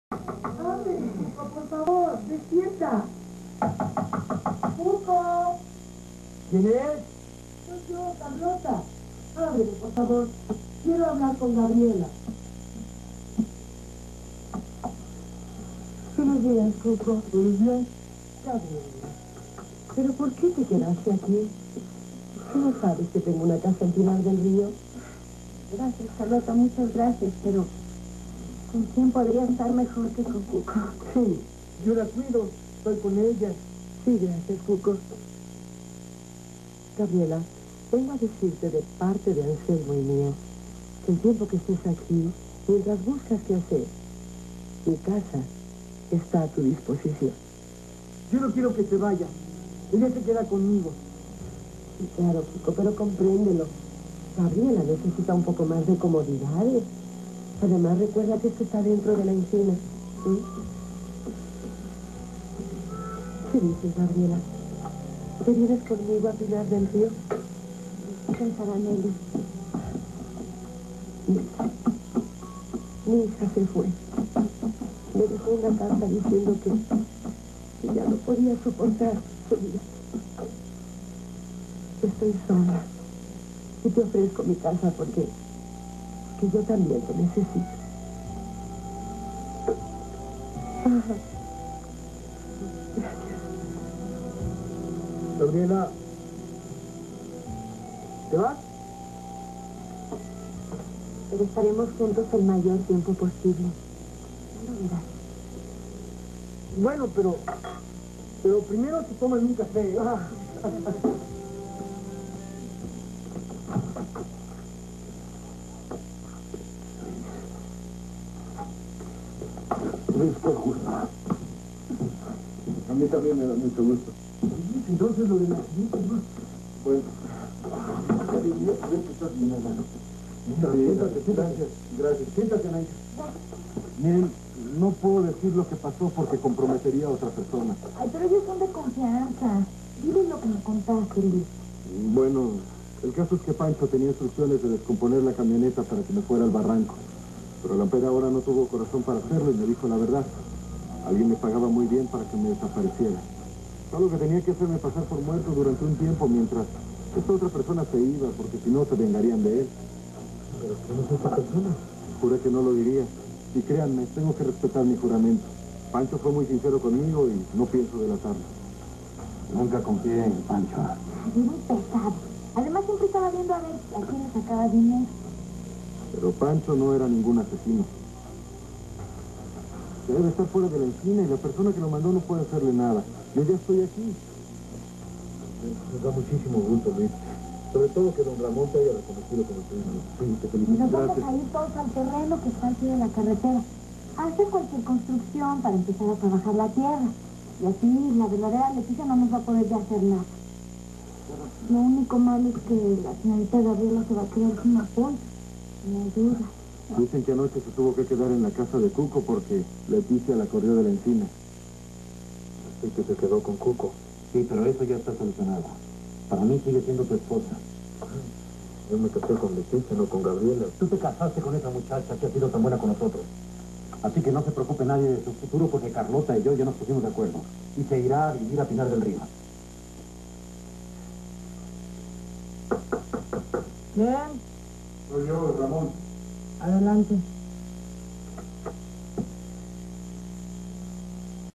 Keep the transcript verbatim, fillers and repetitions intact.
¡Abre, Cuco, por favor! ¡Despierta! ¡Cuco! ¿Quién es? Soy yo, Carlota. Ábreme, por favor. Quiero hablar con Gabriela. Buenos días, Cuco. ¿Buenos días? Gabriela. ¿Pero por qué te quedaste aquí? ¿Tú no sabes que tengo una casa en Pinar del Río? Gracias, Carlota, muchas gracias, pero ¿con quién podría estar mejor que con Cuco? Sí, yo la cuido, estoy con ella. Sí, gracias, Cuco. Gabriela, vengo a decirte de parte de Anselmo y mía que el tiempo que estés aquí, mientras buscas qué hacer, mi casa está a tu disposición. Yo no quiero que se vaya. Ella se queda conmigo. Sí, claro, Cuco, pero compréndelo. Gabriela necesita un poco más de comodidades. Además, recuerda que esto está dentro de la encina. ¿Sí? ¿Qué dices, Gabriela? ¿Te vienes conmigo a Pinar del Río? ¿Qué pensará Nelly? Mi hija se fue. Me dejó una carta diciendo que, que ya no podía soportar su vida. Estoy sola. Y te ofrezco mi casa porque, porque yo también te necesito. Ajá. Gabriela, ¿te vas? Pero estaremos juntos el mayor tiempo posible. Ya lo verás. Bueno, pero... Pero primero se toman un café. Ah. Esto es justo. A mí también me da mucho gusto. Entonces lo de la siguiente, ¿no? Bueno. Ya que estás bien, hermano. Siéntate, gracias, gracias. Siéntate, Naija. Miren, no puedo decir lo que pasó porque comprometería a otra persona. Ay, pero ellos son de confianza. Dile lo que me contaste, Luis. Bueno, el caso es que Pancho tenía instrucciones de descomponer la camioneta para que me fuera al barranco. Pero la pera ahora no tuvo corazón para hacerlo y me dijo la verdad. Alguien me pagaba muy bien para que me desapareciera. Solo que tenía que hacerme pasar por muerto durante un tiempo mientras esta otra persona se iba, porque si no se vengarían de él. ¿Pero quién es esa persona? Juré que no lo diría. Y créanme, tengo que respetar mi juramento. Pancho fue muy sincero conmigo y no pienso delatarlo. Nunca confié en Pancho. Ay, muy pesado. Además, siempre estaba viendo a ver a quién le sacaba dinero. Pero Pancho no era ningún asesino. Debe estar fuera de la esquina y la persona que lo mandó no puede hacerle nada. Yo ya estoy aquí. Me da muchísimo gusto, Luis. Sobre todo que don Ramón te haya reconocido como tu hijo. Sí, te Y felicito. nos vamos Gracias. a ir todos al terreno que está al pie de la carretera. A hacer cualquier construcción para empezar a trabajar la tierra. Y así la verdadera Leticia no nos va a poder ya hacer nada. Lo único malo es que la señorita Gabriela se va a quedar sin apoyo. Me ayuda. Dicen que anoche se tuvo que quedar en la casa de Cuco porque Leticia la corrió de la encina. Así que se quedó con Cuco. Sí, pero eso ya está solucionado. Para mí sigue siendo tu esposa. Yo me casé con Leticia, no con Gabriela. Tú te casaste con esa muchacha que ha sido tan buena con nosotros. Así que no se preocupe nadie de su futuro porque Carlota y yo ya nos pusimos de acuerdo. Y se irá a vivir a Pinar del Río. ¿Quién? Soy yo, Ramón. Adelante.